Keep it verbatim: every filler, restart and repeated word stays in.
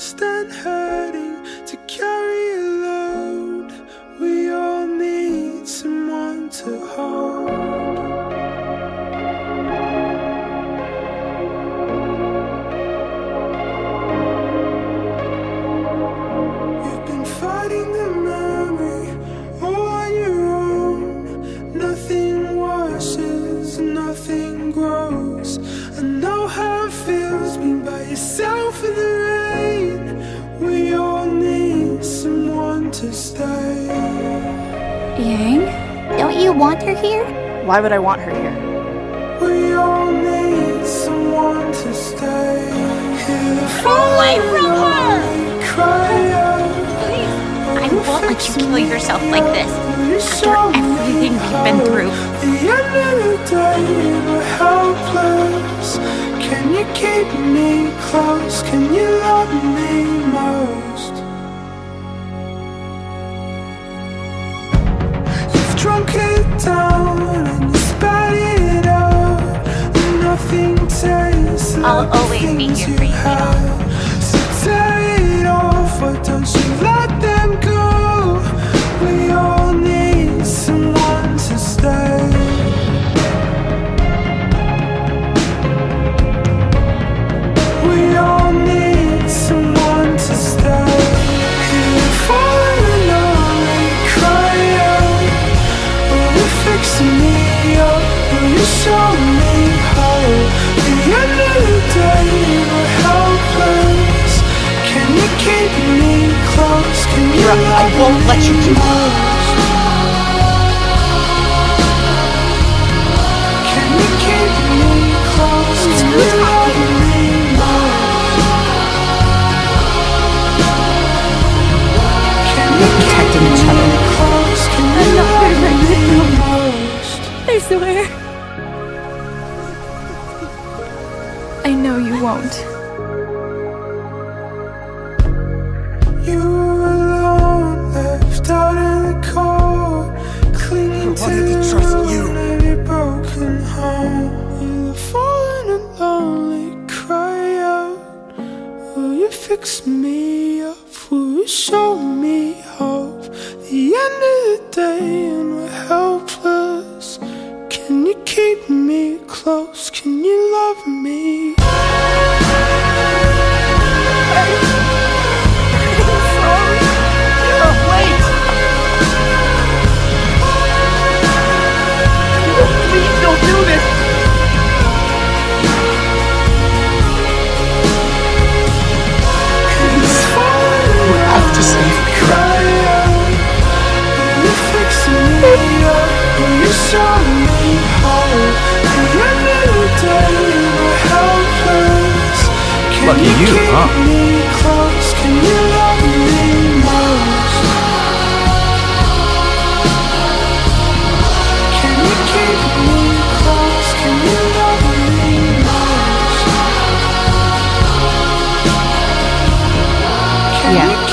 lost and hurting to carry a load. We all need someone to hold. You've been fighting the memory all on your own. Nothing washes, nothing grows. I know how it feels being by yourself in the rain. We all need someone to stay. Yang? Don't you want her here? Why would I want her here? We all need someone to stay. Run away from her! Cry out. Please, I won't let you kill yourself like this. After everything we've been through. The end of the day, we're helpless. Can you keep me close? Can you love me most? You've drunk it down and you spat it out. Nothing tastes like I'll always be things here for you, have. So tear it off, why don't you let them go? We all need someone to stay. We all need someone to stay. Here falling on me, cry out. Will you fix me up? Will you show me how? The end of the day, we're helpless. Can you keep me close? Can you Mira, I won't let you do that. Can you keep me close? Can you love me most? Can you keep Protecting each me other. close? Can you I'm not love gonna let me you go. most? I swear. I know you won't. You were alone, left out in the cold, clinging to wanted to trust you. your broken home. You're falling and lonely, cry out. Will you fix me up? Will you show me hope? The end of the day and we're helpless. Can you keep me close? Can you love me? Please don't do this! You have to save me. Will you fix me up? Will you show me how? The end of the day, we're helpless. Can Lucky you you, keep huh? me close? Can you love me most? Can you keep me close? Can you love me most? Can Yeah. you